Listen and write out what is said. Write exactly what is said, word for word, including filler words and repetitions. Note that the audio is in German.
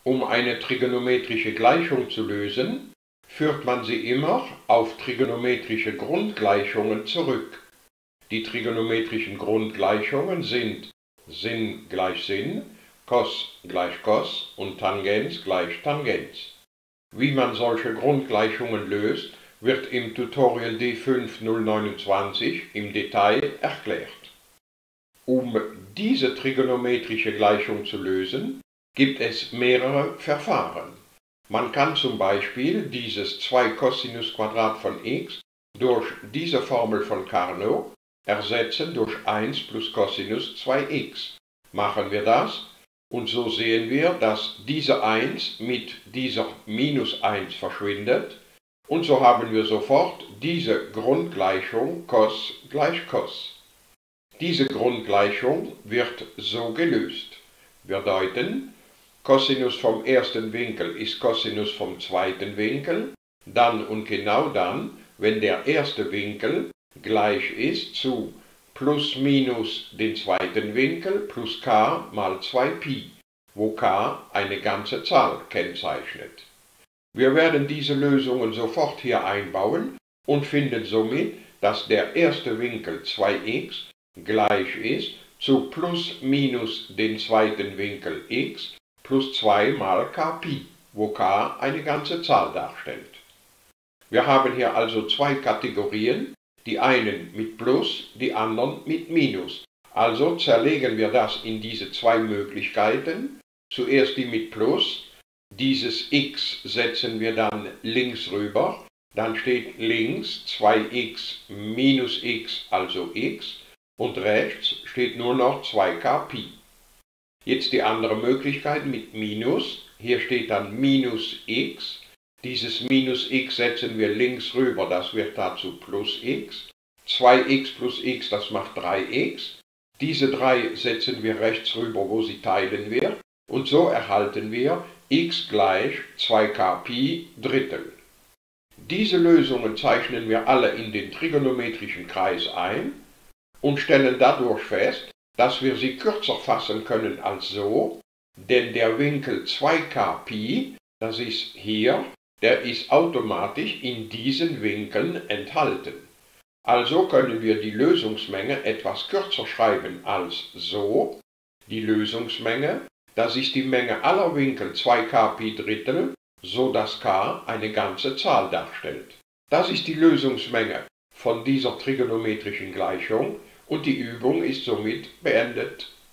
Um eine trigonometrische Gleichung zu lösen, führt man sie immer auf trigonometrische Grundgleichungen zurück. Die trigonometrischen Grundgleichungen sind Sinn gleich Sinn, Cos gleich Cos und Tangens gleich Tangens. Wie man solche Grundgleichungen löst, wird im Tutorial D fünf null neunundzwanzig im Detail erklärt. Um diese trigonometrische Gleichung zu lösen, gibt es mehrere Verfahren. Man kann zum Beispiel dieses zwei Cosinus Quadrat von x durch diese Formel von Carnot ersetzen durch eins plus Cosinus zwei x. Machen wir das und so sehen wir, dass diese eins mit dieser minus eins verschwindet und so haben wir sofort diese Grundgleichung Cos gleich Cos. Diese Grundgleichung wird so gelöst. Wir deuten, Cosinus vom ersten Winkel ist Cosinus vom zweiten Winkel, dann und genau dann, wenn der erste Winkel gleich ist zu plus minus den zweiten Winkel plus k mal zwei Pi, wo k eine ganze Zahl kennzeichnet. Wir werden diese Lösungen sofort hier einbauen und finden somit, dass der erste Winkel zwei x gleich ist zu plus minus den zweiten Winkel x plus zwei mal kpi, wo k eine ganze Zahl darstellt. Wir haben hier also zwei Kategorien, die einen mit Plus, die anderen mit Minus. Also zerlegen wir das in diese zwei Möglichkeiten. Zuerst die mit Plus, dieses x setzen wir dann links rüber, dann steht links zwei x minus x, also x, und rechts steht nur noch zwei k Pi. Jetzt die andere Möglichkeit mit Minus, hier steht dann minus x, dieses minus x setzen wir links rüber, das wird dazu plus x, zwei x plus x, das macht drei x, diese drei setzen wir rechts rüber, wo sie teilen wir, und so erhalten wir x gleich zwei k Pi Drittel. Diese Lösungen zeichnen wir alle in den trigonometrischen Kreis ein und stellen dadurch fest, dass wir sie kürzer fassen können als so, denn der Winkel zwei k Pi, das ist hier, der ist automatisch in diesen Winkeln enthalten. Also können wir die Lösungsmenge etwas kürzer schreiben als so. Die Lösungsmenge, das ist die Menge aller Winkel zwei k Pi Drittel, so dass k eine ganze Zahl darstellt. Das ist die Lösungsmenge von dieser trigonometrischen Gleichung und die Übung ist somit beendet.